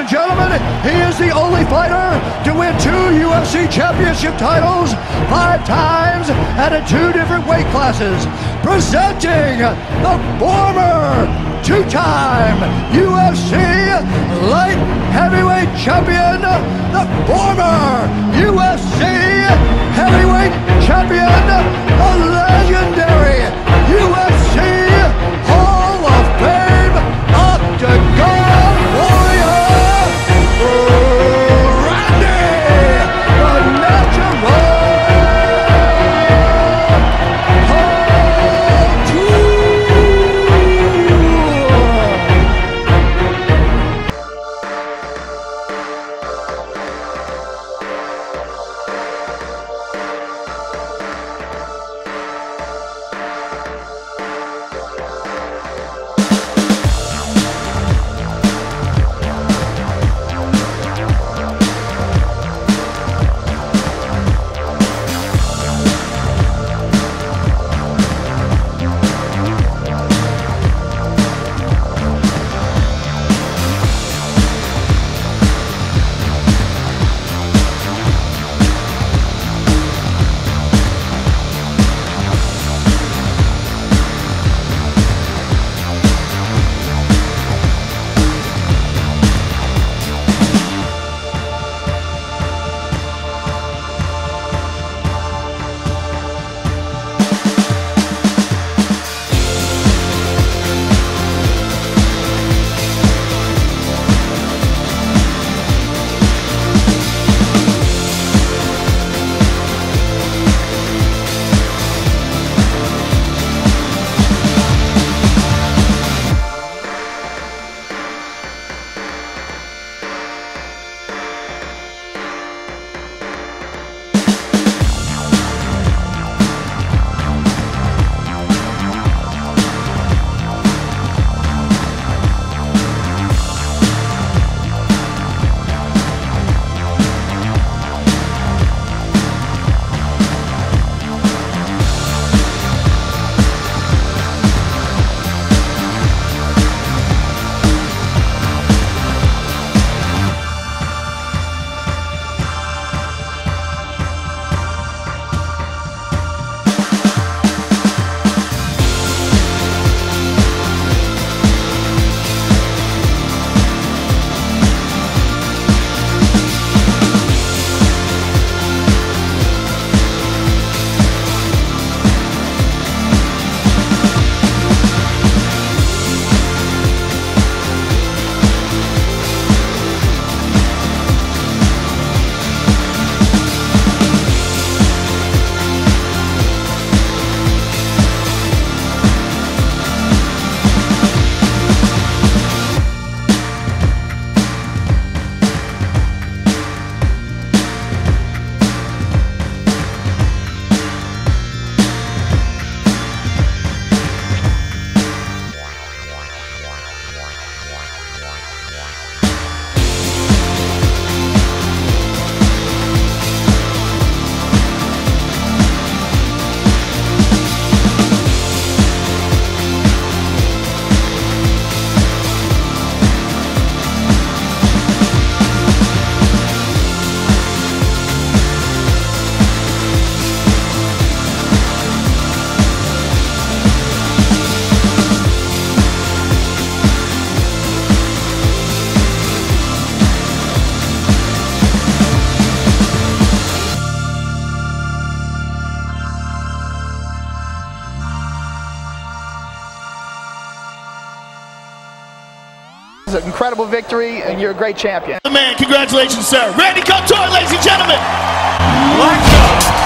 and gentlemen, he is the only fighter to win 2 UFC championship titles 5 times and in 2 different weight classes. Presenting the former 2-time UFC Light Heavyweight Champion, the former UFC Heavyweight Champion, the legendary UFC Hall of Fame Octagon Warrior, Randall, the natural. It's an incredible victory, and you're a great champion. The man, congratulations, sir. Randy Couture, ladies and gentlemen. Let's go.